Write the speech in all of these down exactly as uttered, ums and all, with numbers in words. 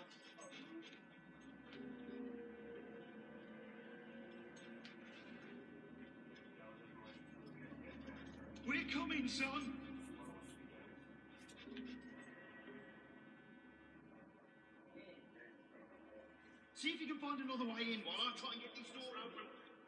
We're coming, son. See if you can find another way in while I try and get this door open.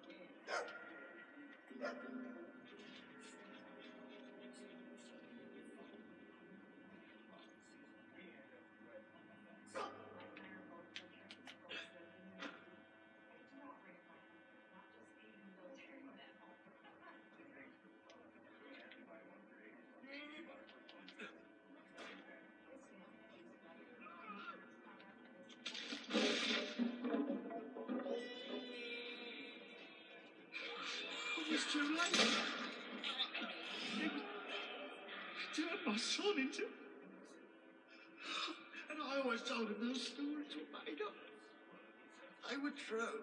It's too late. It turned my son into... And I always told him those stories were made up. They were true.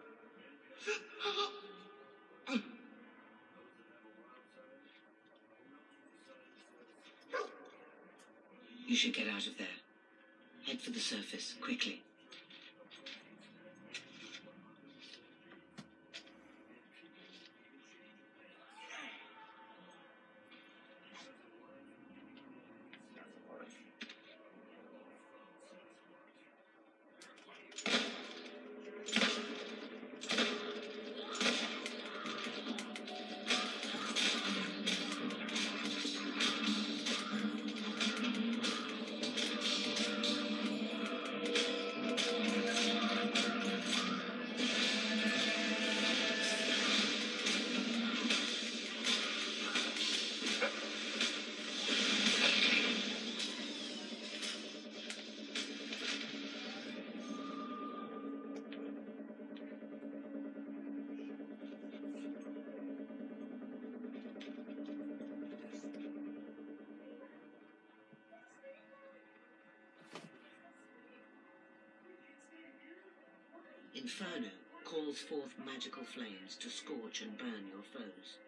You should get out of there. Head for the surface, quickly. Inferno calls forth magical flames to scorch and burn your foes.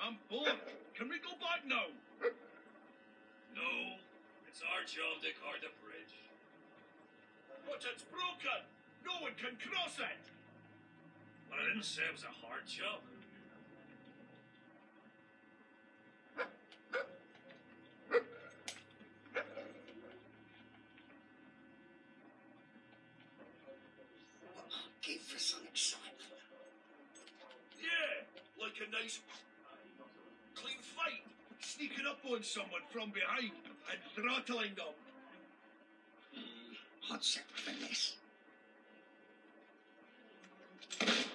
I'm bored. Can we go back now? No, it's our job to guard the bridge. But it's broken. No one can cross it. But I didn't say it was a hard job. Give for some excitement. Yeah, like a nice, clean fight. Sneaking up on someone from behind and throttling them. Mm, hot separate from this.